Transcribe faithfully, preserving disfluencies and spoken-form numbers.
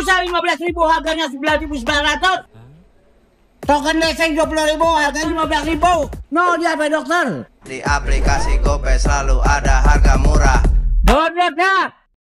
Pulsa lima belas ribu harganya sembilan ribu sembilan ratus. Token leseng dua puluh ribu harganya lima belas ribu. No dia Pak Dokter. Di aplikasi GoPay selalu ada harga murah. Download ya.